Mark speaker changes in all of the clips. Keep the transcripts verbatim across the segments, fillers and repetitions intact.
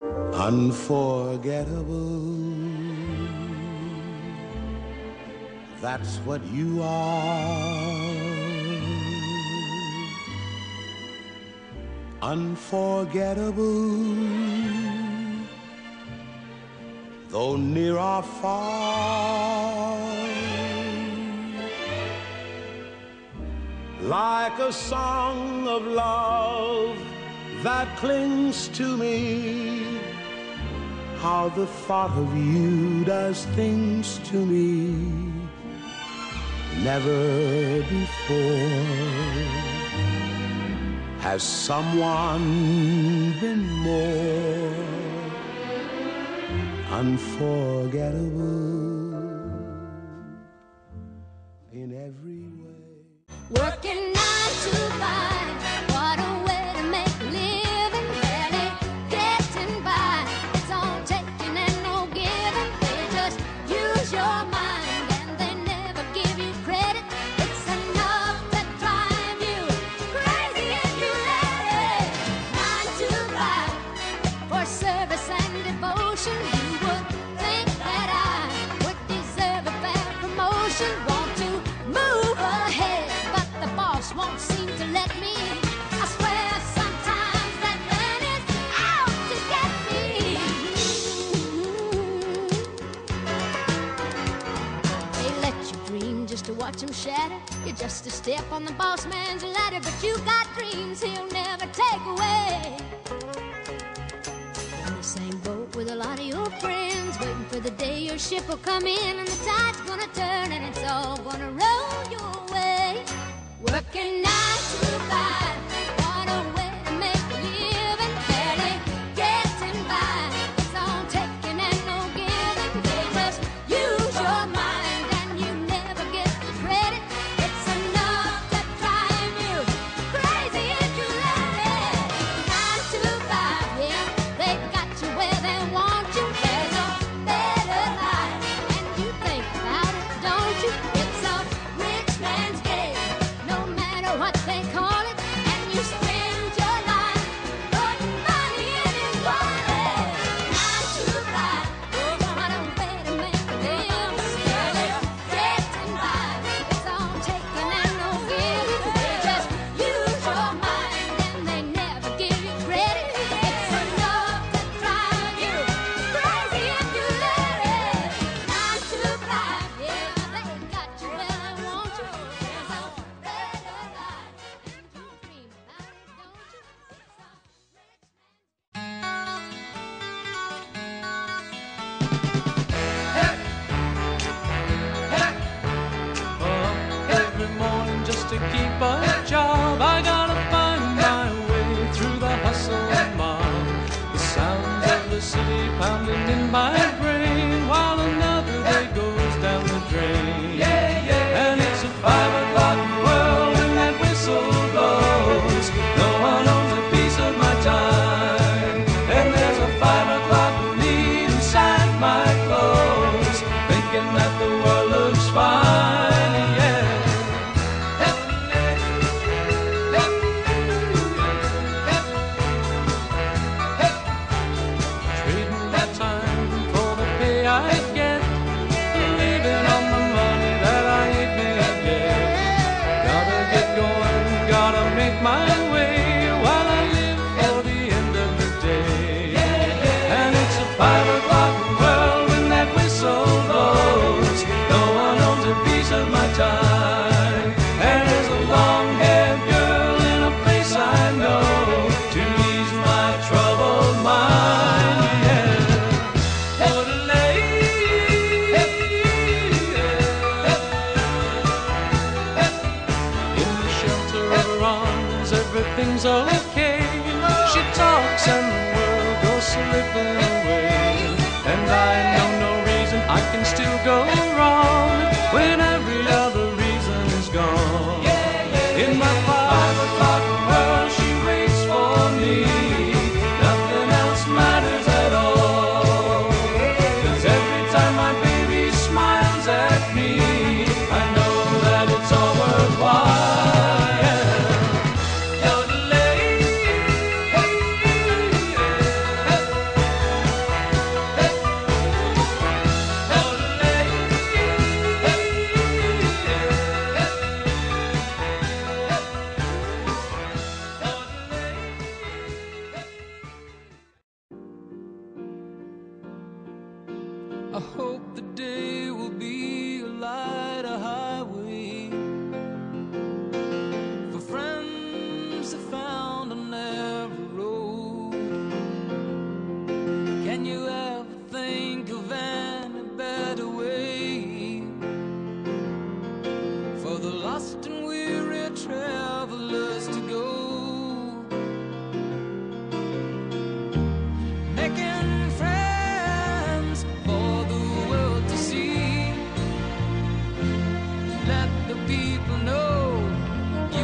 Speaker 1: Unforgettable, that's what you are. Unforgettable, though near or far. Like a song of love that clings to me, how the thought of you does things to me never before has someone been more unforgettable in every way.
Speaker 2: Working nine to five, what a way to make a living, barely getting by. It's all taking and no giving. They just use your mind and they never give you credit. It's enough to drive you crazy if you let it. Nine to five, for service and devotion. You would think that I would deserve a fair promotion. Want to move ahead, but the boss won't seem to let me. I swear sometimes that man is out to get me. They let you dream just to watch him shatter. You're just a step on the boss man's ladder, but you got dreams he'll never take away. In the same boat with a lot of your friends, waiting for the day your ship will come in and the tide's gonna turn and it's all gonna roll your way. Working nine to five, what a way to make a living, barely getting by. It's all taking and no giving. They just use your mind and you never get the credit. It's enough to drive you crazy if you let it. Nine to five, yeah, they got you where they want you. There's a better life, and you think about it, don't you? It's a rich man's game, no matter what they call it, and you spend your life putting money in his wallet. Nine to five, what a way to make a living, barely getting by. It's all taking and no giving. They just use your mind and they never give you credit. It's enough to drive you crazy if you let it. Nine to five, yeah, they got you where they want you. There's a better life, and you dream about it, don't you? It's a
Speaker 3: Every morning just to keep a job, I gotta find my way through the hustle and mob. The sounds of the city pounding in my brain, while another day goes down the drain. And it's a five o'clock world when that whistle blows. No one owns a piece of my time, and there's a five o'clock need inside my clothes, thinking that the world looks fine. Yeah. Trading my time for the pay I get, living on the money that I ain't made yet. Gotta get going, gotta make my way while I live for the end of the day. And it's a five o'clock world when that whistle blows. No one owns a piece of my time, and there's a long-haired girl in a place I know to ease my troubled mind. Yeah. In the shelter of her arms, everything's okay. She talks and the world goes slipping away, and I know no reason I can still go wrong when every other reason is gone. In my five o'clock world, she waits for me. Nothing else matters at all, 'cause every time my baby smiles at me, I know that it's all worthwhile.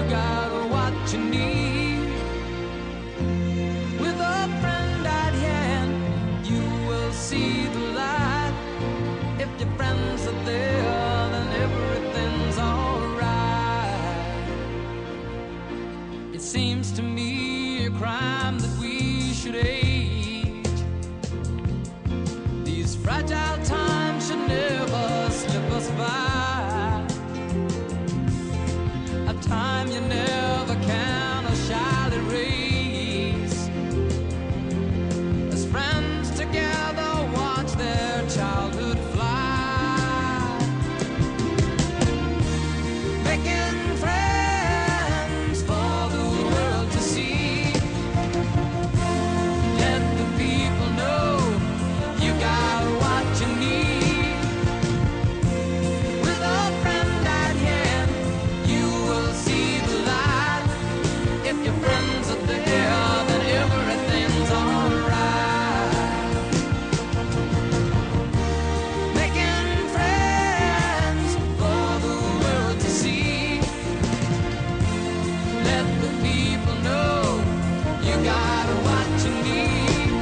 Speaker 3: got what you need. With a friend at hand, you will see the light. If your friends are there, then everything's alright. It seems to me a crime that we should age. These fragile times should never slip us by. A time you never can or shall erase. As friends together watch their childhood fly, making friends for the world to see. Let the people know you got what you need. With a friend at hand, you will see the light. If your friends are there, then everything's alright. Making friends for the world to see. Let the people know you got what you need.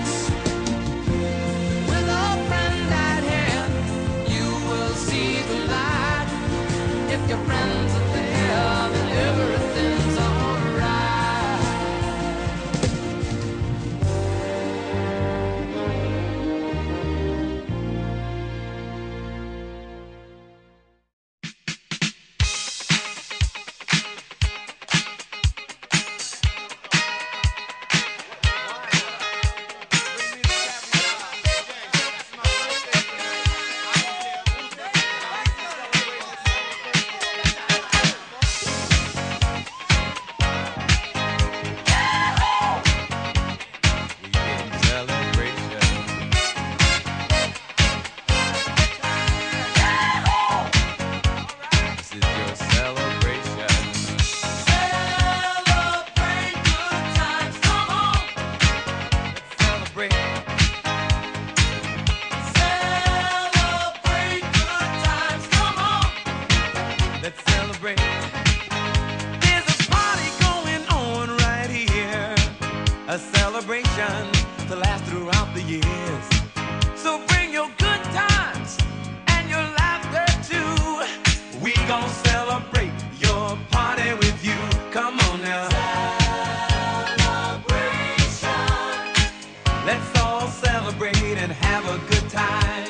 Speaker 3: With a friend at hand, you will see the light. If your friends are there, then everything's alright.
Speaker 4: A celebration to last throughout the years. So bring your good times and your laughter too. We gon' celebrate your party with you. Come on now. Celebration. Let's all celebrate and have a good time.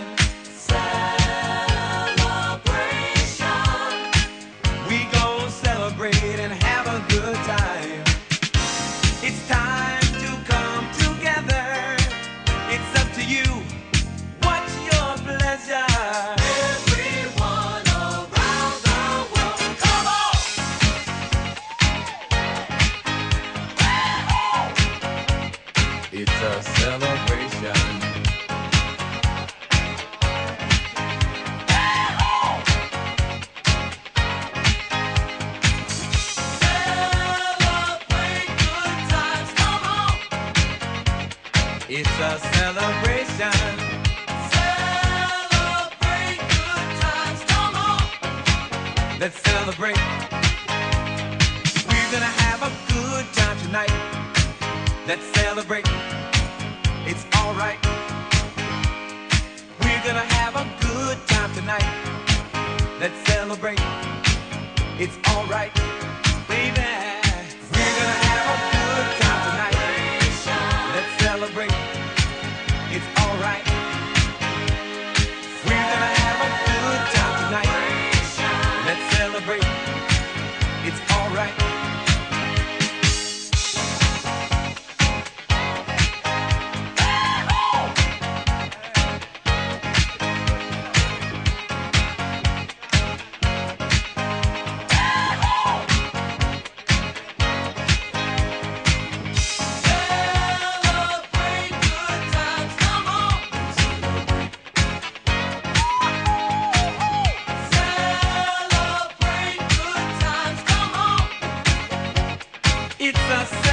Speaker 4: Celebration. We gon' celebrate and have a good time. It's time to come together. It's up to you. What's your pleasure? Everyone around the world, come on! It's a celebration. Celebrate good times, come on! It's a celebration. Celebrate good times, come on! Let's celebrate. We're gonna have a good time tonight. Let's celebrate. It's alright. We're gonna have a good time tonight. Let's celebrate. It's alright, baby. We're gonna have a good time tonight. Let's celebrate. It's alright. We're gonna have a good time tonight. Let's celebrate. It's alright. It's a